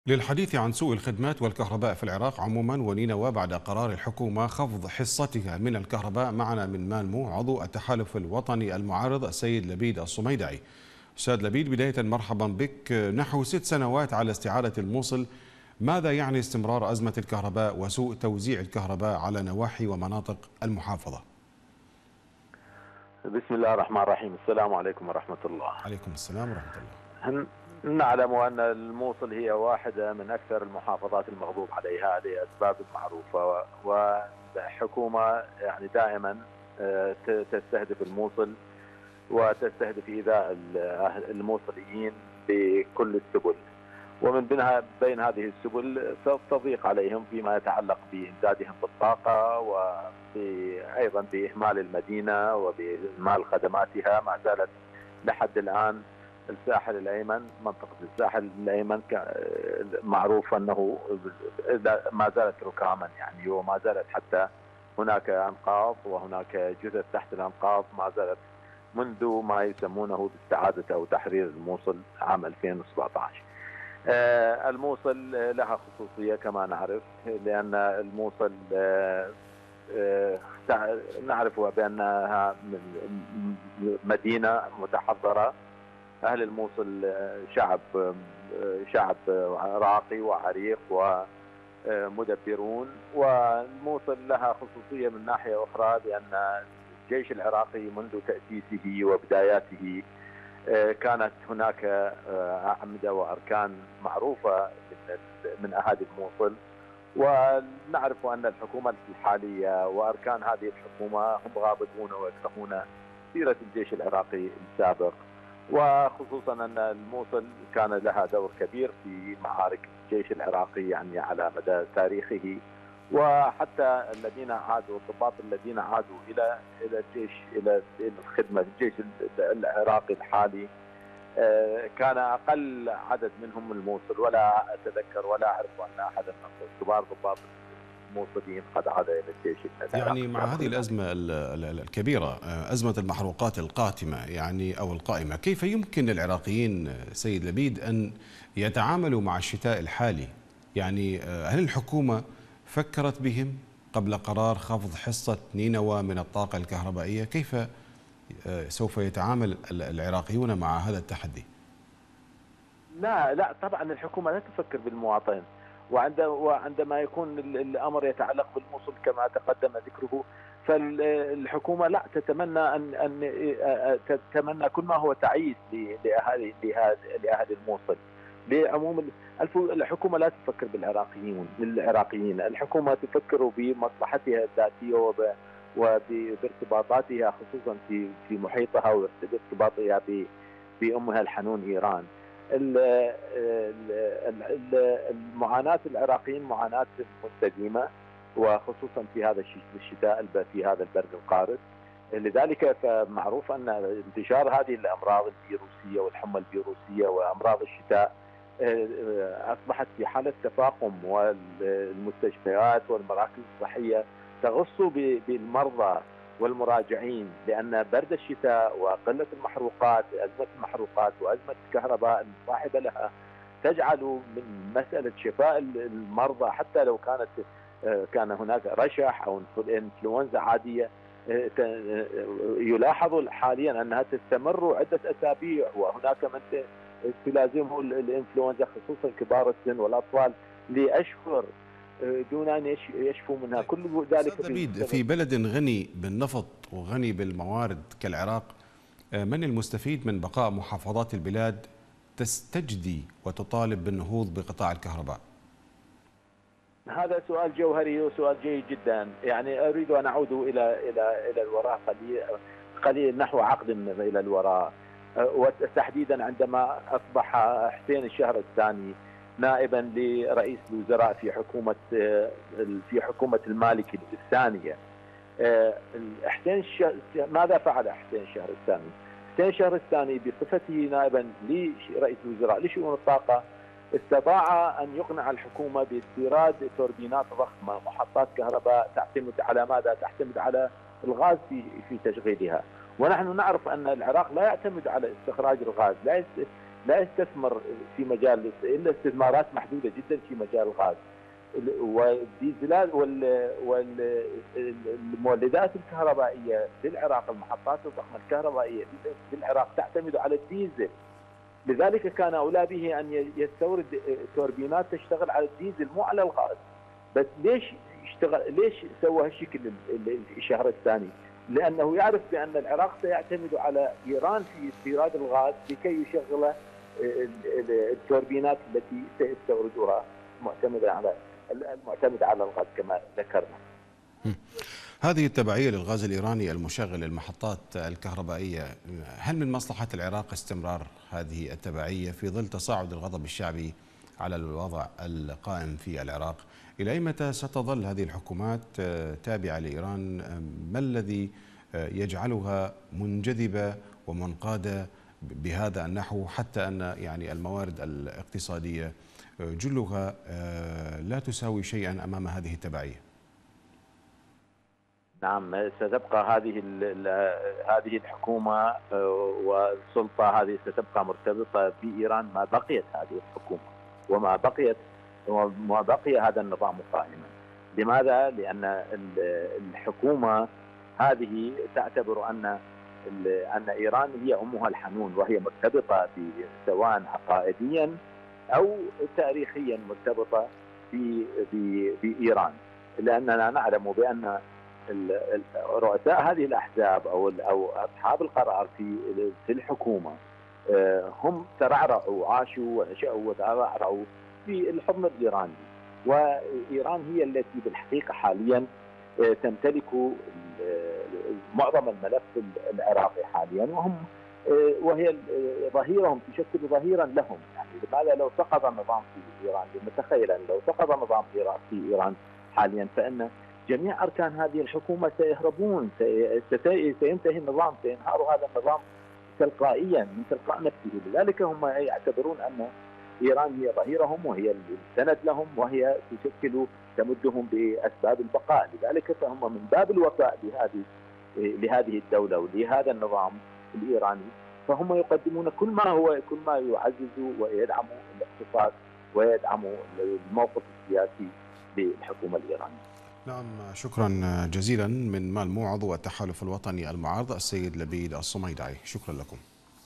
للحديث عن سوء الخدمات والكهرباء في العراق عموما ونينوى بعد قرار الحكومة خفض حصتها من الكهرباء، معنا من مالمو عضو التحالف الوطني المعارض السيد لبيد الصميدعي. أستاذ لبيد، بداية مرحبا بك. نحو 6 سنوات على استعادة الموصل، ماذا يعني استمرار أزمة الكهرباء وسوء توزيع الكهرباء على نواحي ومناطق المحافظة؟ بسم الله الرحمن الرحيم. السلام عليكم ورحمة الله. عليكم السلام ورحمة الله. نعلم أن الموصل هي واحدة من أكثر المحافظات المغضوب عليها لأسباب معروفة، والحكومة يعني دائما تستهدف الموصل وتستهدف إيذاء الموصليين بكل السبل، ومن بين هذه السبل تضيق عليهم فيما يتعلق بإمدادهم بالطاقة، وأيضا بإهمال المدينة وبإهمال خدماتها. ما زالت لحد الآن الساحل الأيمن، منطقة الساحل الأيمن معروف أنه ما زالت ركاما يعني، وما زالت حتى هناك أنقاض وهناك جثث تحت الأنقاض ما زالت منذ ما يسمونه باستعادة أو تحرير الموصل عام 2017. الموصل لها خصوصية كما نعرف، لأن الموصل نعرف بأنها مدينة متحضرة. أهل الموصل شعب راقي وعريق ومدبرون، والموصل لها خصوصية من ناحية أخرى بأن الجيش العراقي منذ تأسيسه وبداياته كانت هناك أعمدة وأركان معروفة من أهالي الموصل، ونعرف أن الحكومة الحالية وأركان هذه الحكومة هم غاضبون ويكرهون سيرة الجيش العراقي السابق، وخصوصا أن الموصل كان لها دور كبير في معارك الجيش العراقي يعني على مدى تاريخه. وحتى الذين عادوا، الضباط الذين عادوا الى الجيش، الى الخدمه الجيش العراقي الحالي، كان اقل عدد منهم الموصل، ولا اتذكر ولا اعرف ان احدا من كبار ضباط الموصليين قد عاد الى الجيش العراقي. يعني مع هذه الأزمة الكبيرة، أزمة المحروقات القاتمة يعني أو القائمة، كيف يمكن للعراقيين سيد لبيد أن يتعاملوا مع الشتاء الحالي؟ يعني هل الحكومة فكرت بهم قبل قرار خفض حصة نينوى من الطاقة الكهربائية؟ كيف سوف يتعامل العراقيون مع هذا التحدي؟ لا طبعا الحكومة لا تفكر بالمواطن، وعندما يكون الامر يتعلق بالموصل كما تقدم ذكره، فالحكومه لا تتمنى ان تتمنى كل ما هو تعيس لاهالي الموصل. لعموم الحكومه لا تفكر بالعراقيين، الحكومه تفكر بمصلحتها الذاتيه وبارتباطاتها، خصوصا في محيطها وارتباطها بامها الحنون ايران. المعاناة العراقيين معاناة مستديمة، وخصوصا في هذا الشتاء، في هذا البرد القارس. لذلك فمعروف أن انتشار هذه الأمراض الفيروسية والحمى الفيروسية وأمراض الشتاء أصبحت في حالة تفاقم، والمستشفيات والمراكز الصحية تغص بالمرضى والمراجعين، لأن برد الشتاء وقلة المحروقات، أزمة المحروقات وأزمة الكهرباء المصاحبة لها، تجعل من مسألة شفاء المرضى، حتى لو كان هناك رشح أو إنفلونزا عادية، يلاحظ حاليا أنها تستمر عدة أسابيع، وهناك من تلازمه الإنفلونزا خصوصا كبار السن والأطفال لأشهر دون أن يشفوا منها. كل ذلك في بلد غني بالنفط وغني بالموارد كالعراق، من المستفيد من بقاء محافظات البلاد تستجدي وتطالب بالنهوض بقطاع الكهرباء؟ هذا سؤال جوهري وسؤال جيد جدا. يعني أريد أن أعود إلى الوراء قليل نحو عقد إلى الوراء، وتحديدا عندما أصبح حسين الشهر الثاني نائبا لرئيس الوزراء في حكومة المالكي الثانية. ماذا فعل حسين الشهر الثاني؟ حسين الشهر الثاني بصفته نائبا لرئيس الوزراء لشؤون الطاقة استطاع أن يقنع الحكومة باستيراد توربينات ضخمة، محطات كهرباء تعتمد على ماذا؟ تعتمد على الغاز في تشغيلها. ونحن نعرف أن العراق لا يعتمد على استخراج الغاز، لا لا يستثمر في مجال الا استثمارات محدوده جدا في مجال الغاز والديزلات والمولدات الكهربائيه في العراق، المحطات الضخمه الكهربائيه في العراق تعتمد على الديزل. لذلك كان اولى به ان يستورد توربينات تشتغل على الديزل مو على الغاز. بس ليش سوى هالشكل الشهر الثاني؟ لانه يعرف بان العراق سيعتمد على ايران في استيراد الغاز لكي يشغل التوربينات التي سيستوردها المعتمدة على الغاز كما ذكرنا. هذه التبعية للغاز الإيراني المشغل للمحطات الكهربائية، هل من مصلحة العراق استمرار هذه التبعية في ظل تصاعد الغضب الشعبي على الوضع القائم في العراق؟ إلى أي متى ستظل هذه الحكومات تابعة لإيران؟ ما الذي يجعلها منجذبة ومنقادة بهذا النحو، حتى أن يعني الموارد الاقتصادية جلها لا تساوي شيئا أمام هذه التبعية؟ نعم، ستبقى هذه الحكومة والسلطة هذه ستبقى مرتبطة بإيران ما بقيت هذه الحكومة وما بقي هذا النظام قائما. لماذا؟ لأن الحكومة هذه تعتبر أن إيران هي أمها الحنون، وهي مرتبطة سواء عقائديا أو تاريخيا مرتبطة بإيران، لأننا نعلم بأن رؤساء هذه الأحزاب أو أصحاب القرار في الحكومة هم ترعرعوا، عاشوا ونشأوا وترعرعوا في الحضن الإيراني، وإيران هي التي بالحقيقة حاليا تمتلك معظم الملف العراقي حاليا، وهي ظهيرهم، تشكل ظهيرا لهم. يعني لماذا لو سقط النظام في إيران؟ نتخيل أن لو سقط النظام في إيران حاليا فإن جميع أركان هذه الحكومة سيهربون، سينتهي النظام، سينهار هذا النظام تلقائيا من تلقاء نفسه. لذلك هم يعتبرون أن إيران هي ظهيرهم وهي السند لهم، وهي تمدهم بأسباب البقاء. لذلك فهم من باب الوفاء لهذه الدولة ولهذا النظام الإيراني، فهم يقدمون كل ما يعزز ويدعم الاقتصاد ويدعم الموقف السياسي للحكومة الإيرانية. نعم، شكرا جزيلا من مال موعظ والتحالف الوطني المعارض السيد لبيد الصميدعي، شكرا لكم.